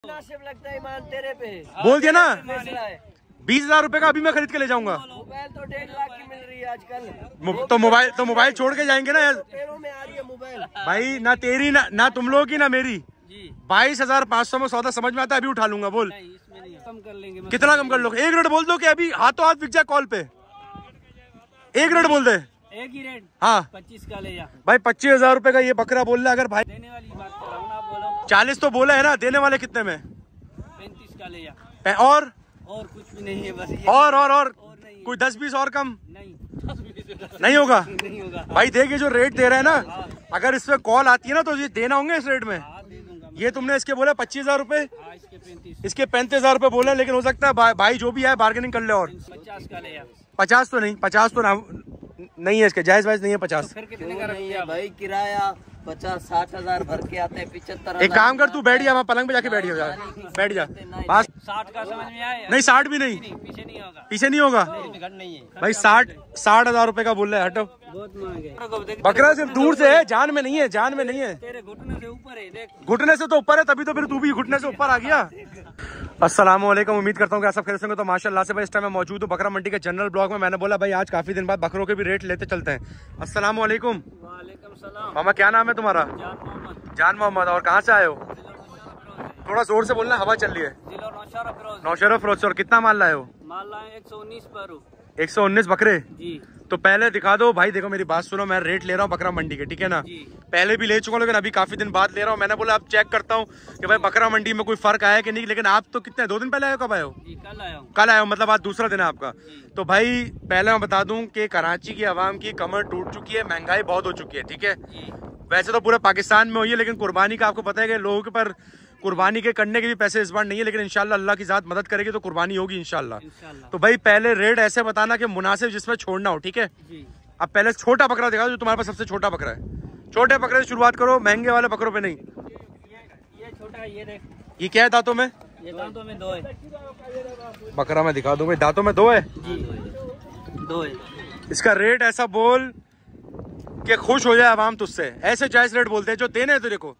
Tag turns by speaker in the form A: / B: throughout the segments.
A: मुनासिब लगता है ईमान तेरे पे।
B: बोल दिया ना 20,000 रुपए का अभी मैं खरीद के ले जाऊंगा।
A: मोबाइल तो 1.5 लाख की मिल रही है आजकल।
B: तो मोबाइल छोड़ के जाएंगे ना यार।
A: तेरों में आ रही है मोबाइल
B: भाई ना तेरी ना तुम लोगों की ना मेरी। 22,500 में सौदा समझ में आता है, अभी उठा लूंगा। बोल
A: कम कर लेंगे।
B: कितना कम कर लो? एक रेट बोल दो कि अभी हाथों हाथ बिक जाए कॉल पे। एक रेट बोल दे।
A: एक ही रेट।
B: हाँ
A: 25 का ले जा
B: भाई। 25,000 रुपए का ये बकरा बोल रहा है। अगर भाई
A: देने वाली बात कर रहा हूँ ना, बोलो
B: 40 तो बोला है ना, देने वाले कितने में?
A: 35 का ले जा।
B: और
A: कुछ भी नहीं है बस ये।
B: और
A: नहीं।
B: कोई 10-20 और कम
A: नहीं
B: नहीं होगा?
A: नहीं होगा
B: भाई देखिए जो रेट दे रहे हैं ना, अगर इसमें कॉल आती है ना तो ये देना होंगे इस रेट में।
A: दे दूंगा।
B: ये तुमने इसके बोला 25,000 रुपए,
A: इसके 35।
B: इसके 35,000 रुपए बोले, लेकिन हो सकता है भाई जो भी है बार्गेनिंग कर ले। और
A: 50 का ले जा।
B: 50 तो नहीं, 50 तो नहीं है इसके, जायज वाइज नहीं है 50।
A: फिर कितने का नहीं है भाई? किराया 50-60 हजार भर के आते हैं। 75।
B: एक काम कर, तू बैठ जा वहाँ पलंग पे जाके बैठ जा, बैठ जा बस।
A: 60 का समझ में आया?
B: नहीं 60 भी नहीं,
A: पीछे नहीं होगा।
B: पीछे नहीं होगा
A: नहीं है
B: भाई। 60,000 रुपए का बोल रहा है। हटो,
A: बहुत महंगे।
B: बकरा सिर्फ दूर से है, जान में नहीं है, जान में नहीं है।
A: तेरे घुटने से ऊपर है, देख।
B: घुटने से तो ऊपर है, तभी तो फिर तू भी घुटने से ऊपर आ गया। अस्सलाम वालेकुम, उम्मीद करता हूँ कि आप सब खैरियत से होंगे। तो माशाल्लाह से भाई इस टाइम मैं मौजूद हूँ बकरा मंडी के जनरल ब्लॉक में। मैंने बोला भाई आज काफी दिन बाद बकरों के भी रेट लेते चलते हैं। अस्सलाम वालेकुम।
A: वालेकुम सलाम।
B: मामा क्या नाम है तुम्हारा? जान मोहम्मद। और कहाँ से आए हो? थोड़ा जोर से बोलना, हवा चल रही है। नौशेरा फिरोज। और कितना माल लाए हो?
A: माल लाए 119 पर।
B: 119 बकरे
A: जी।
B: तो पहले दिखा दो भाई। देखो मेरी बात सुनो, मैं रेट ले रहा हूँ बकरा मंडी के, ठीक है ना? पहले भी ले चुका हूँ लेकिन अभी काफी दिन बाद ले रहा हूँ। मैंने बोला अब चेक करता हूँ कि भाई बकरा मंडी में कोई फर्क आया कि नहीं। लेकिन आप तो कितने 2 दिन पहले आए हो? कब आए हो?
A: कल आया हूँ।
B: कल आए हो, मतलब आज दूसरा दिन है आपका। तो भाई पहले मैं बता दूं कि कराची की आवाम की कमर टूट चुकी है, महंगाई बहुत हो चुकी है, ठीक है? वैसे तो पूरे पाकिस्तान में हुई है, लेकिन कुर्बानी का आपको पता है कि लोगों के पर कुर्बानी के करने के भी पैसे इस बार नहीं है। लेकिन इंशाल्लाह अल्लाह की जात मदद करेगी तो कुर्बानी होगी इंशाल्लाह। तो भाई पहले रेट ऐसे बताना कि मुनासिब जिसमें छोड़ना हो, ठीक है? अब पहले छोटा बकरा दिखाओ जो तुम्हारे पास सबसे छोटा बकरा है। छोटे बकरे से शुरुआत करो, महंगे वाले बकरों पे नहीं।
A: ये छोटा, ये देख।
B: ये क्या है दांतों में?
A: ये दांतों में 2 है।
B: बकरा मैं दिखा दूं भाई, दांतों में 2 है
A: जी, 2 है।
B: इसका रेट ऐसा बोल कि खुश हो जाए आवाम तुझसे। ऐसे जायज रेट बोलते हैं जो देने हैं तेरे को,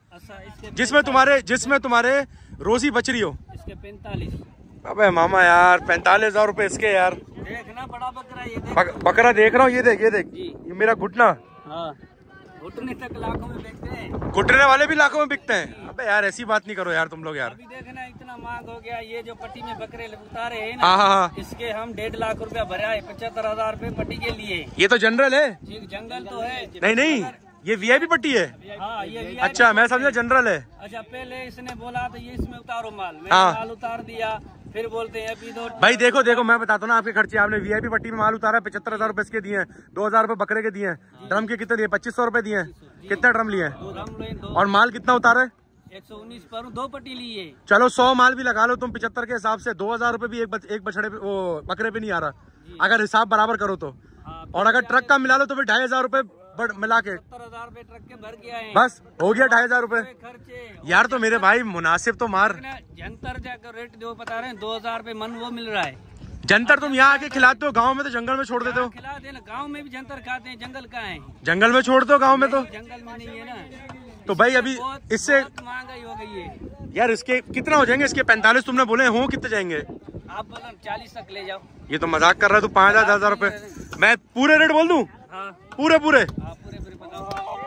B: जिसमें तुम्हारे रोजी बच रही हो।
A: इसके 45।
B: अबे मामा यार 45,000 रुपए इसके यार।
A: देखना बड़ा बकरा, ये देख।
B: बकरा देख रहा हूँ, ये देख, ये देख, ये मेरा घुटना।
A: हाँ, घुटने तक लाखों में बिकते हैं।
B: घुटने वाले भी लाखों में बिकते हैं। अबे यार ऐसी बात नहीं करो यार तुम लोग यार।
A: अभी देखना इतना मांग हो गया। ये जो पट्टी में बकरे उतारे हैं ना,
B: हाँ,
A: इसके हम 1.5 लाख रुपया भरा है। 75,000 रुपए पट्टी के लिए।
B: ये तो जनरल है।
A: जंगल तो है।
B: नहीं ये वीआईपी पट्टी है।
A: हाँ, ये
B: अच्छा मैं समझा जनरल है।
A: अच्छा पहले इसने बोला तो ये इसमें उतारो माल, मैंने
B: हाँ।
A: माल उतार दिया। फिर बोलते हैं अभी दो।
B: भाई देखो मैं बताता हूँ ना आपके खर्चे। आपने वीआईपी पट्टी में माल उतारा 75,000 रुपए इसके दिए हैं, 2,000 रुपए बकरे के दिए हैं। ड्रम के कितने दिए? 2,500 रुपए दिए हैं। कितने ड्रम लिए? और माल कितना उतारा है?
A: 119 पर 2 पट्टी लिए।
B: चलो 100 माल भी लगा लो तुम 75 के हिसाब से, 2,000 रुपए भी एक बछड़े पे, वो बकरे पे नहीं आ रहा अगर हिसाब बराबर करो तो। और अगर ट्रक का मिला लो तो फिर 2,500 रुपए मिला के
A: 70,000 रुपए ट्रक के भर गया है।
B: बस हो गया 2,500 रुपए
A: खर्चे।
B: यार। तो मेरे भाई मुनासिब तो मार।
A: जंतर जाकर रेट जो बता रहे हैं 2,000 रुपए मन वो मिल रहा है।
B: जंतर तुम यहाँ आके खिलाते हो, गांव में तो जंगल में छोड़ देते हो।
A: खिला देना, गांव में भी जंतर खाते हैं। जंगल कहाँ है?
B: जंगल में छोड़ दो, गांव में तो
A: जंगल में नहीं है ना।
B: तो भाई अभी इससे
A: महंगाई हो गई है
B: यार। इसके कितना हो जाएंगे? इसके 45 तुमने बोले हो, कितने जाएंगे?
A: आप बोलो 40 तक ले जाओ।
B: ये तो मजाक कर रहा है तू। 5,000 रुपए मैं पूरे रेट बोल दूं?
A: हाँ,
B: पूरे
A: पूरे बताओ।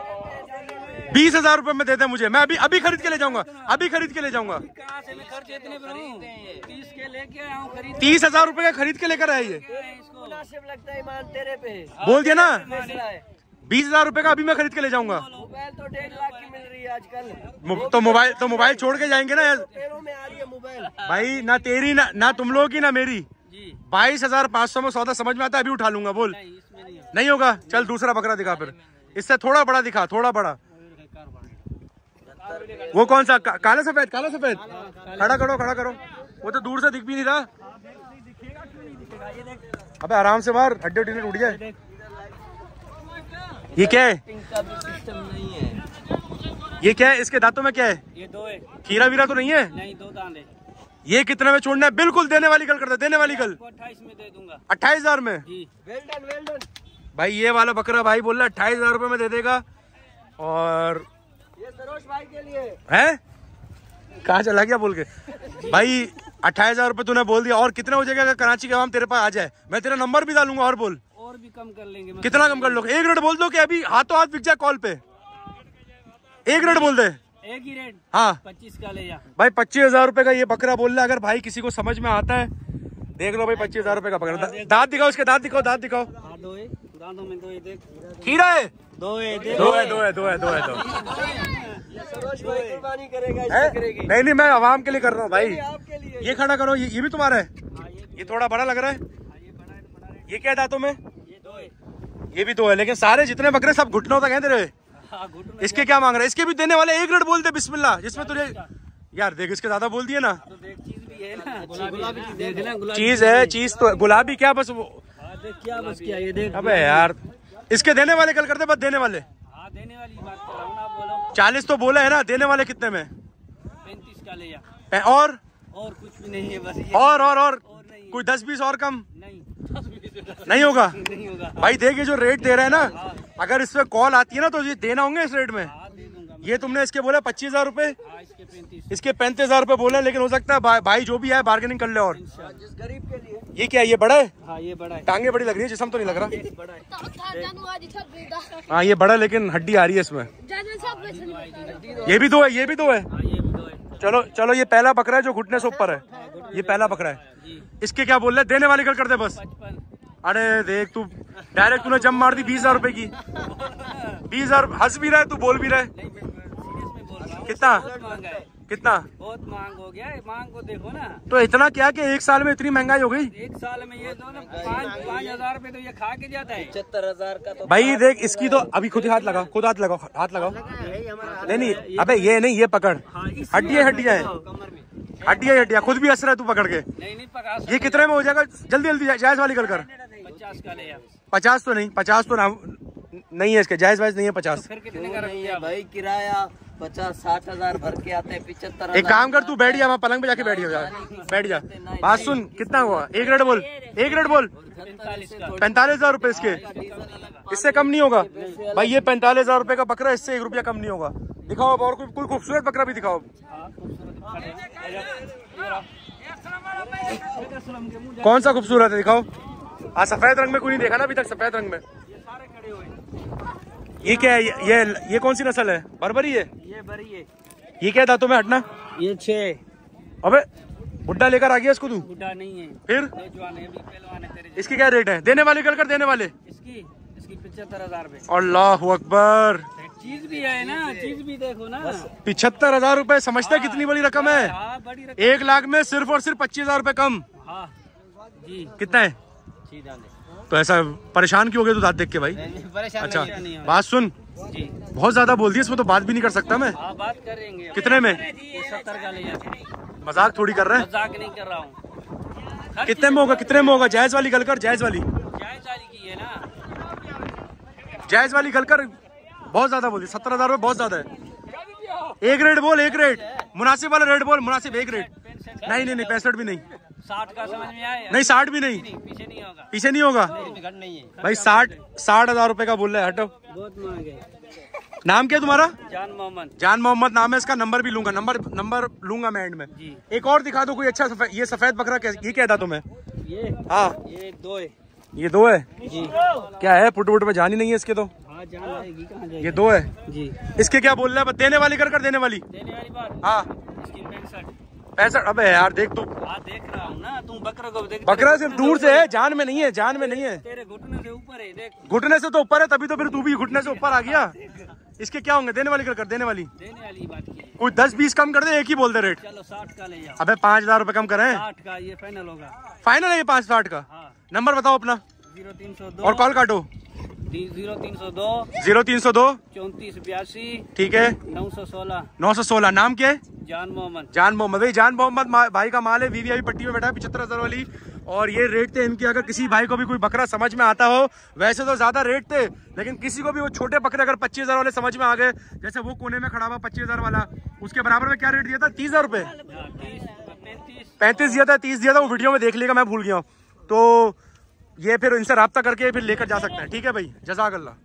B: 20,000 रुपए में देते मुझे। मैं अभी खरीद के ले जाऊंगा, अभी खरीद के ले जाऊंगा।
A: कहाँ से मैं खर्च इतने पर हूँ? 30 के लेके आया हूँ खरीद।
B: 30,000 रुपए का खरीद के लेकर आए ये।
A: मुनासिब लगता है ईमान तेरे पे।
B: बोल दिया ना 20,000 रुपए का अभी मैं खरीद के ले जाऊंगा।
A: मोबाइल तो 1.5 लाख की मिल रही है आजकल।
B: तो मोबाइल छोड़ के जाएंगे ना यार।
A: तेरों में आ रही है मोबाइल
B: भाई ना तेरी ना तुम लोगों की ना मेरी। 22,500 में सौदा समझ में आता है, अभी उठा लूंगा। बोल नहीं होगा? चल दूसरा बकरा दिखा फिर, इससे थोड़ा बड़ा दिखा, थोड़ा बड़ा। वो कौन सा? काला सफेद? खड़ा करो। वो तो दूर से दिख भी नहीं रहा। अबे आराम से मार, हड्डी टूट जाए। ये क्या है?
A: सिस्टम नहीं है।
B: ये क्या है? इसके दांतों में क्या है?
A: ये 2 है।
B: खीरा वीरा तो नहीं है?
A: नहीं, 2 दांत है।
B: ये कितने में छोड़ना है? बिल्कुल देने वाली गल कर दे, देने वाली गल।
A: 28 में दे दूंगा।
B: 28,000 में?
A: Well done.
B: भाई ये वाला बकरा भाई बोल रहा है 28,000 रुपए में दे देगा। और
A: ये सरोज भाई के लिए
B: है कहाँ चला गया बोल के। भाई 28,000 रुपए तूने बोल दिया। और कितना हो जाएगा अगर कराची के आवाम तेरे पास आ जाए? मैं तेरा नंबर भी डालूंगा। और बोल,
A: और भी कम कर लेंगे।
B: कितना कम कर लो? एक रेट बोल दो कि अभी हाथों हाथ बिक जाए कॉल पे। एक रेट बोल दे।
A: एक ही रेट।
B: हाँ
A: 25 का ले जा
B: भाई। 25,000 रुपए का ये बकरा बोल रहा है। अगर भाई किसी को समझ में आता है देख लो भाई। 25,000 रुपए का बकरा। दांत दिखाओ उसके, दांत दिखाओ, दांत दिखाओ।
A: दांतों में दो देख।
B: खीरा है,
A: दो है। कुर्बानी करेगा करेगी।
B: नहीं मैं आवाम के लिए कर रहा हूँ भाई।
A: आपके लिए।
B: ये खड़ा करो। ये भी तुम्हारा है? ये थोड़ा बड़ा लग रहा है। ये क्या है दांतों में?
A: ये दो है।
B: ये भी दो है, लेकिन सारे जितने बकरे सब घुटनों तक हैं तेरे। इसके क्या मांग रहा है? इसके भी देने वाले। एक रेट बोल दे बिस्मिल्लाह। जिसमें तुझे यार देख, इसके ज्यादा बोल दिए ना।
A: तो देख चीज भी है ना, गुलाबी देख ना, गुलाबी
B: चीज है, चीज तो गुलाबी क्या बस वो।
A: देख क्या बस क्या ये देख।
B: अबे यार इसके देने वाले कल करते, बस देने वाले।
A: हाँ देने वाली बात कर रहा हूँ ना, बोलो।
B: 40 तो बोला है ना, देने वाले कितने में?
A: 35 का ले जा।
B: और
A: कुछ भी नहीं है बस ये।
B: और
A: नहीं।
B: कोई 10-20 और कम
A: नहीं
B: नहीं होगा?
A: नहीं होगा
B: भाई देख, ये जो रेट दे रहा है ना, अगर इस पे कॉल आती है ना तो ये देना होंगे इस रेट में।
A: हाँ दे दूंगा।
B: ये तुमने इसके बोला 25,000 रुपए,
A: हाँ
B: इसके 35,000 रुपए बोले। लेकिन हो सकता है भाई जो भी है बार्गेनिंग कर ले। और
A: जिस गरीब के लिए।
B: ये क्या है? ये बड़ा है?
A: हाँ ये बड़ा है।
B: टांगे बड़ी लग रही है, जिस्म तो नहीं लग रहा।
A: बड़ा है।
B: हाँ ये बड़ा, लेकिन हड्डी आ रही है इसमें। ये भी दो है, ये भी दो है।
A: हाँ ये भी दो है।
B: चलो ये पहला बकरा है जो घुटने से ऊपर है। ये पहला बकरा है। इसके क्या बोल रहे? देने वाले कल कर दे बस।
A: 55।
B: अरे देख तू डायरेक्ट तूने जम मार दी 20,000 रुपए की। 20,000 हंस भी रहा है तू, बोल भी रहा है।
A: नहीं मैं सीरियस में बोल रहा हूँ।
B: कितना?
A: बहुत महंगा है।
B: कितना?
A: बहुत महंग हो गया है। मांग को देखो ना।
B: तो इतना क्या कि एक साल में इतनी महंगाई हो गई?
A: एक साल में ये दो ना 5,000 रुपए तो ये खा के जाता है। 75,000 का तो।
B: भाई देख इसकी तो अभी खुद हाथ लगाओ, खुद हाथ लगाओ, हाथ लगाओ। नहीं अबे ये नहीं, ये पकड़। हड्डियाँ है,
A: कमर में।
B: हड्डियाँ खुद भी हंस रहा है तू पकड़ के।
A: नहीं पका।
B: ये कितने में हो जाएगा? जल्दी जायज वाली कल कर।
A: 50 का ले जा।
B: 50 तो नहीं, 50 तो ना नहीं है इसके, जायज वाइज नहीं है 50।
A: फिर कितने का नहीं है भाई? किराया 50-60 हजार भर के आते हैं। 75।
B: एक काम कर, तू बैठ जा वहाँ पलंग पे जाके बैठ जा, बैठ जा। बात सुन, कितना हुआ? एक रेट बोल, एक रेट बोल। 45,000 रुपए इसके। इससे कम नहीं होगा भाई। ये 45,000 रुपए का बकरा, इससे 1 रुपया कम नहीं होगा। दिखाओ अब और कोई खूबसूरत बकरा भी दिखाओ। कौन सा खूबसूरत है दिखाओ। हाँ सफेद रंग में कोई नहीं देखा ना अभी तक, सफेद रंग में। ये क्या है? ये कौन सी नस्ल है? बर्बरी है?
A: ये बरी है।
B: ये क्या दांतों में हटना?
A: ये 6।
B: अबे बुड्ढा लेकर आ गया इसको तू?
A: बुढ़ा नहीं है,
B: फिर
A: नौजवान है, अभी पहलवान है तेरे।
B: इसकी क्या रेट है? देने वाले कल कर, देने वाले।
A: इसकी 75,000 रुपए।
B: अल्लाह अकबर।
A: चीज भी है ना, चीज भी देखो ना।
B: 75,000 रुपए समझते कितनी बड़ी रकम है?
A: हाँ बड़ी रकम।
B: 1 लाख में सिर्फ और सिर्फ 25,000 रुपए कम।
A: हाँ जी।
B: कितना है? तो ऐसा परेशान क्यों हो गया तू दांत देख के भाई? अच्छा बात सुन,
A: जी
B: बहुत ज्यादा बोल दी, इसमें तो बात भी नहीं कर सकता मैं।
A: हाँ बात करेंगे।
B: कितने में?
A: 70 का ले जाते।
B: मजाक थोड़ी कर रहे हैं।
A: मजाक नहीं कर रहा हूँ।
B: कितने में होगा? कितने में होगा? जायज वाली गल कर, जायज वाली।
A: जायज वाली की है ना।
B: जायज वाली गल कर। बहुत ज्यादा बोल दी, 70,000 रुपए बहुत ज्यादा है। एक रेट बोल, एक रेट मुनासिब वाला रेट बोल, मुनासिब एक रेट। नहीं 65 भी नहीं।
A: 60 का समझ में आया?
B: नहीं 60 भी नहीं।
A: पीछे नहीं होगा।
B: पीछे नहीं होगा
A: नहीं है
B: भाई। 60,000 रुपए का बोल रहा है। हटो।
A: बहुत महंगे है।
B: नाम क्या तुम्हारा?
A: जान मोहम्मद।
B: जान मोहम्मद नाम है इसका। नंबर भी लूंगा, नंबर लूंगा मैं एंड में।
A: जी।
B: एक और दिखा दो कोई अच्छा। ये सफेद बकरा ये क्या था तुम्हें?
A: ये
B: हाँ
A: ये 2 है।
B: ये 2 है
A: जी।
B: क्या है? पुट में जान ही नहीं है इसके तो।
A: हाँ जान आएगी, कहाँ जाएगी?
B: ये 2 है
A: जी।
B: इसके क्या बोल रहा है? देने वाली कर, देने वाली।
A: देने वाली बात।
B: हाँ
A: इसकी 65।
B: 65। अबे यार देख तू,
A: हाँ देख रहा हूँ ना, तुम बकरा को देख।
B: बकरा सिर्फ दूर से है, जान में नहीं है, जान में नहीं है।
A: तेरे घुटने से ऊपर है, देख।
B: घुटने से तो ऊपर है, तभी तो फिर तू भी घुटने से ऊपर आ गया। इसके क्या होंगे? देने वाली कर, देने वाली।
A: देने वाली बात की है।
B: कोई 10-20 कम कर दे, एक ही बोल दे रेट।
A: चलो 60 का ले जाओ।
B: अबे 5,000 रुपए कम करें।
A: 60 का ये फाइनल होगा।
B: फाइनल है ये 560 का।
A: हाँ।
B: नंबर बताओ अपना
A: 0302
B: और कॉल काटो।
A: 0302
B: 0302
A: 3482
B: ठीक है
A: 916।
B: 916। नाम क्या है?
A: जान मोहम्मद।
B: जान मोहम्मद। भाई जान मोहम्मद भाई का माल है, वीवीआई पट्टी में बैठा है 75,000 वाली। और ये रेट थे इनके। अगर किसी भाई को भी कोई बकरा समझ में आता हो, वैसे तो ज्यादा रेट थे, लेकिन किसी को भी वो छोटे बकरे अगर 25,000 वाले समझ में आ गए, जैसे वो कोने में खड़ा हुआ 25,000 वाला, उसके बराबर में क्या रेट दिया था? 30,000 रुपए। 35 दिया था, 30 दिया था। वो वीडियो में देख लेगा, मैं भूल गया हूँ। तो ये फिर इनसे राब्ता करके फिर लेकर जा सकते हैं। ठीक है भाई, जज़ाकल्लाह।